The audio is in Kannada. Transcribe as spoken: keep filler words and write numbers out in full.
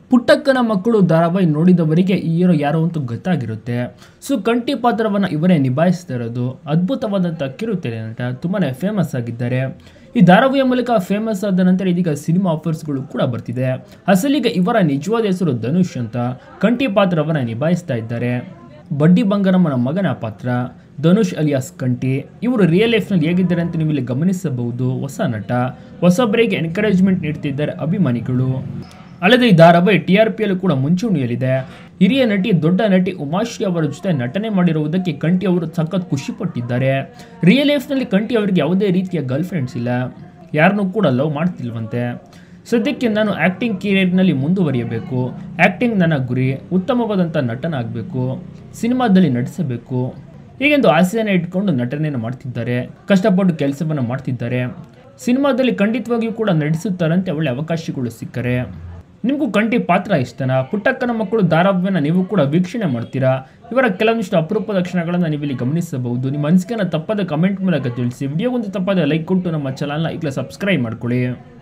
ಪುಟ್ಟಕ್ಕನ ಮಕ್ಕಳು ಧಾರಾವಾಹಿ ನೋಡಿದವರಿಗೆ ಈ ಹೀರೋ ಯಾರೋ ಅಂತೂ ಗೊತ್ತಾಗಿರುತ್ತೆ. ಸೊ ಕಂಠಿ ಪಾತ್ರವನ್ನು ಇವರೇ ನಿಭಾಯಿಸ್ತಾ ಇರೋದು. ಅದ್ಭುತವಾದಂಥ ಕಿರುತೆರೆ ನಟ, ತುಂಬಾ ಫೇಮಸ್ ಆಗಿದ್ದಾರೆ. ಈ ಧಾರಾವಾಹಿಯ ಮೂಲಕ ಫೇಮಸ್ ಆದ ನಂತರ ಇದೀಗ ಸಿನಿಮಾ ಆಫರ್ಸ್ಗಳು ಕೂಡ ಬರ್ತಿದೆ. ಅಸಲಿಗೆ ಇವರ ನಿಜವಾದ ಹೆಸರು ಧನುಷ್ ಅಂತ. ಕಂಠಿ ಪಾತ್ರವನ್ನು ನಿಭಾಯಿಸ್ತಾ ಇದ್ದಾರೆ. ಬಡ್ಡಿ ಬಂಗಾರಮ್ಮನ ಮಗನ ಪಾತ್ರ ಧನುಷ್ ಅಲಿಯಾಸ್ ಕಂಠಿ. ಇವರು ರಿಯಲ್ ಲೈಫ್ನಲ್ಲಿ ಹೇಗಿದ್ದಾರೆ ಅಂತ ನೀವು ಇಲ್ಲಿ ಗಮನಿಸಬಹುದು. ಹೊಸ ನಟ, ಹೊಸಬರಿಗೆ ಎನ್ಕರೇಜ್ಮೆಂಟ್ ನೀಡ್ತಿದ್ದಾರೆ ಅಭಿಮಾನಿಗಳು. ಅಲ್ಲದೆ ಈ ಧಾರಾವಾಹಿ ಟಿ ಆರ್ ಪಿಯಲ್ಲೂ ಕೂಡ ಮುಂಚೂಣಿಯಲ್ಲಿದೆ. ಹಿರಿಯ ನಟಿ, ದೊಡ್ಡ ನಟಿ ಉಮಾಶ್ರೀ ಅವರ ಜೊತೆ ನಟನೆ ಮಾಡಿರುವುದಕ್ಕೆ ಕಂಠಿ ಅವರು ಸಖತ್ ಖುಷಿ ಪಟ್ಟಿದ್ದಾರೆ. ರಿಯಲ್ ಲೈಫ್ನಲ್ಲಿ ಕಂಠಿ ಅವರಿಗೆ ಯಾವುದೇ ರೀತಿಯ ಗರ್ಲ್ ಫ್ರೆಂಡ್ಸ್ ಇಲ್ಲ, ಯಾರನ್ನೂ ಕೂಡ ಲವ್ ಮಾಡ್ತಿಲ್ವಂತೆ. ಸದ್ಯಕ್ಕೆ ನಾನು ಆ್ಯಕ್ಟಿಂಗ್ ಕೆರಿಯರ್ನಲ್ಲಿ ಮುಂದುವರಿಯಬೇಕು, ಆ್ಯಕ್ಟಿಂಗ್ ನನ್ನ ಗುರಿ, ಉತ್ತಮವಾದಂಥ ನಟನಾಗಬೇಕು, ಸಿನಿಮಾದಲ್ಲಿ ನಟಿಸಬೇಕು ಹೀಗೆಂದು ಆಸೆಯನ್ನು ಇಟ್ಕೊಂಡು ನಟನೆಯನ್ನು ಮಾಡ್ತಿದ್ದಾರೆ. ಕಷ್ಟಪಟ್ಟು ಕೆಲಸವನ್ನು ಮಾಡ್ತಿದ್ದಾರೆ. ಸಿನಿಮಾದಲ್ಲಿ ಖಂಡಿತವಾಗಿಯೂ ಕೂಡ ನಟಿಸುತ್ತಾರಂತೆ ಒಳ್ಳೆ ಅವಕಾಶಗಳು ಸಿಕ್ಕರೆ. ನಿಮಗೂ ಕಂಠಿ ಪಾತ್ರ ಇಷ್ಟನಾ? ಪುಟ್ಟಕ್ಕನ ಮಕ್ಕಳು ಧಾರಾವಾಹಿಯನ್ನು ನೀವು ಕೂಡ ವೀಕ್ಷಣೆ ಮಾಡ್ತೀರಾ? ಇವರ ಕೆಲವೊಂದಿಷ್ಟು ಅಪರೂಪದ ಕ್ಷಣಗಳನ್ನು ನೀವು ಇಲ್ಲಿ ಗಮನಿಸಬಹುದು. ನಿಮ್ಮ ಅನಿಸಿಕೆಯನ್ನು ತಪ್ಪದ ಕಮೆಂಟ್ ಮೂಲಕ ತಿಳಿಸಿ. ವಿಡಿಯೋಗೊಂದು ತಪ್ಪದ ಲೈಕ್ ಕೊಟ್ಟು ನಮ್ಮ ಚಾನಲ್ನ ಈಗಲೇ ಸಬ್ಸ್ಕ್ರೈಬ್ ಮಾಡ್ಕೊಳ್ಳಿ.